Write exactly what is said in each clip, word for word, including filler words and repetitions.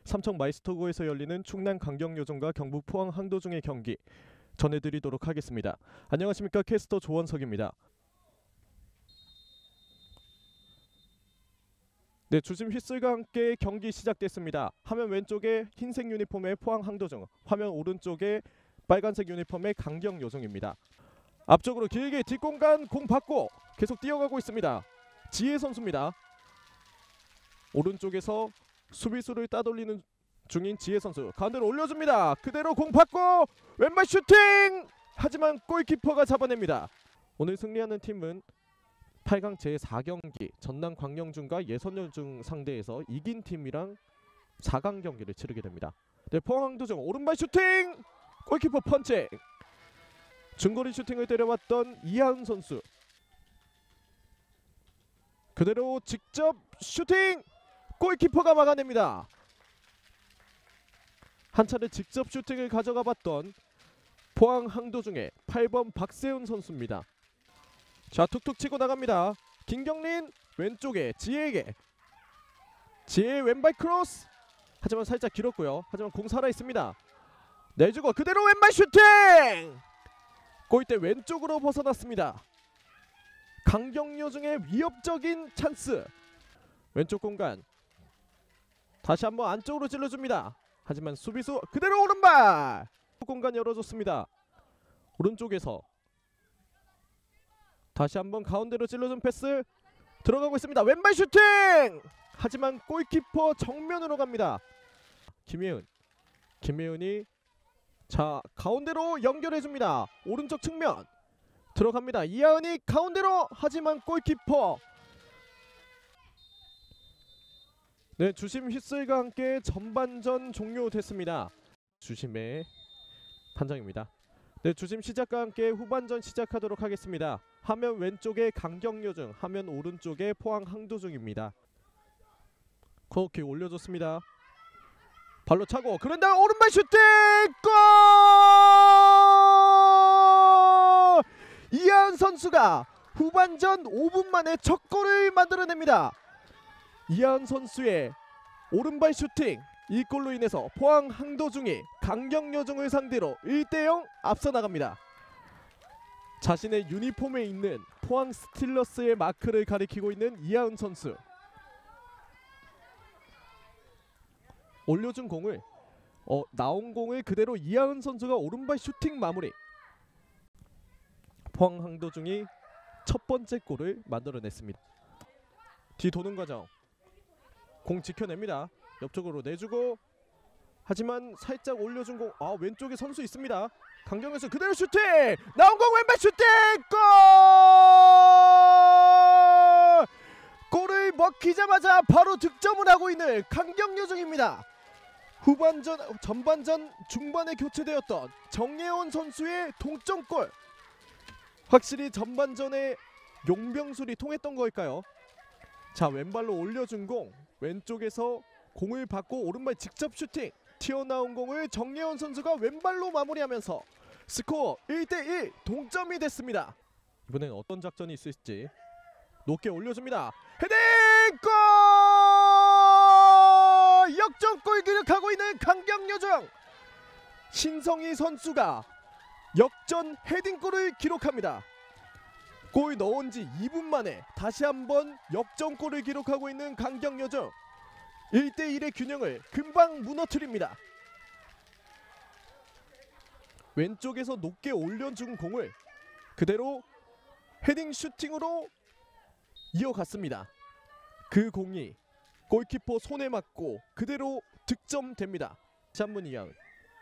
삼척 마이스터고에서 열리는 충남 강경요정과 경북 포항 항도중의 경기 전해드리도록 하겠습니다. 안녕하십니까, 캐스터 조원석입니다. 네, 주심 휘슬과 함께 경기 시작됐습니다. 화면 왼쪽에 흰색 유니폼의 포항 항도중, 화면 오른쪽에 빨간색 유니폼의 강경요정입니다. 앞쪽으로 길게 뒷공간 공 받고 계속 뛰어가고 있습니다. 지혜 선수입니다. 오른쪽에서 수비수를 따돌리는 중인 지혜 선수, 가운데로 올려줍니다. 그대로 공 받고 왼발 슈팅! 하지만 골키퍼가 잡아냅니다. 오늘 승리하는 팀은 팔 강 제사 경기 전남 광명중과 예선여중 상대에서 이긴 팀이랑 사 강 경기를 치르게 됩니다. 네, 포항 항도중 오른발 슈팅! 골키퍼 펀칭! 중거리 슈팅을 때려왔던 이하은 선수, 그대로 직접 슈팅! 골키퍼가 막아냅니다. 한 차례 직접 슈팅을 가져가 봤던 포항 항도중의 팔 번 박세훈 선수입니다. 자, 툭툭 치고 나갑니다. 김경린 왼쪽에 지혜에게, 지혜의 왼발 크로스, 하지만 살짝 길었고요. 하지만 공 살아있습니다. 내주고 그대로 왼발 슈팅! 골대 왼쪽으로 벗어났습니다. 강경요정의 위협적인 찬스. 왼쪽 공간 다시 한번 안쪽으로 찔러줍니다. 하지만 수비수 그대로 오른발! 공간 열어줬습니다. 오른쪽에서 다시 한번 가운데로 찔러준 패스 들어가고 있습니다. 왼발 슈팅! 하지만 골키퍼 정면으로 갑니다. 김혜은, 김혜은이 자 가운데로 연결해줍니다. 오른쪽 측면 들어갑니다. 이하은이 가운데로, 하지만 골키퍼. 네, 주심 휘슬과 함께 전반전 종료됐습니다. 주심의 판정입니다. 네, 주심 시작과 함께 후반전 시작하도록 하겠습니다. 화면 왼쪽에 강경요정, 화면 오른쪽에 포항 항도중입니다. 그렇게 올려줬습니다. 발로 차고 그런 다음 오른발 슈팅! 골! 이하은 선수가 후반전 오 분 만에 첫 골을 만들어냅니다. 이하은 선수의 오른발 슈팅, 이 골로 인해서 포항 항도중이 강경요정을 상대로 일 대 영 앞서 나갑니다. 자신의 유니폼에 있는 포항 스틸러스의 마크를 가리키고 있는 이하은 선수, 올려준 공을 어, 나온 공을 그대로 이하은 선수가 오른발 슈팅 마무리. 포항 항도중이 첫 번째 골을 만들어냈습니다. 뒤 도는 과정, 공 지켜냅니다. 옆쪽으로 내주고, 하지만 살짝 올려준 공, 아 왼쪽에 선수 있습니다. 강경에서 그대로 슈팅! 나온 공 왼발 슈팅! 골! 골을 먹히자마자 바로 득점을 하고 있는 강경요정입니다. 후반전, 전반전 중반에 교체되었던 정예원 선수의 동점골. 확실히 전반전에 용병술이 통했던 걸까요? 자, 왼발로 올려준 공, 왼쪽에서 공을 받고 오른발 직접 슈팅, 튀어나온 공을 정예원 선수가 왼발로 마무리하면서 스코어 일 대 일 동점이 됐습니다. 이번엔 어떤 작전이 있을지 높게 올려줍니다. 헤딩! 골! 역전골 기록하고 있는 강경요정, 신성희 선수가 역전 헤딩골을 기록합니다. 골 넣은 지 이 분 만에 다시 한번 역전골을 기록하고 있는 강경요정, 일 대 일의 균형을 금방 무너뜨립니다. 왼쪽에서 높게 올려준 공을 그대로 헤딩 슈팅으로 이어갔습니다. 그 공이 골키퍼 손에 맞고 그대로 득점됩니다. 다시 한번 이하은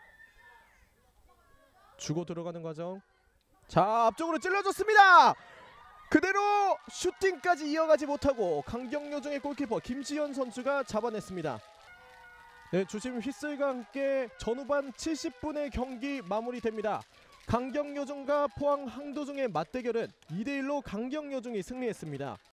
주고 들어가는 과정, 자 앞쪽으로 찔러줬습니다. 그대로 슈팅까지 이어가지 못하고 강경요정의 골키퍼 김지현 선수가 잡아냈습니다. 네, 주심 휘슬과 함께 전후반 칠십 분의 경기 마무리됩니다. 강경요정과 포항 항도중의 맞대결은 이 대 일로 강경요정이 승리했습니다.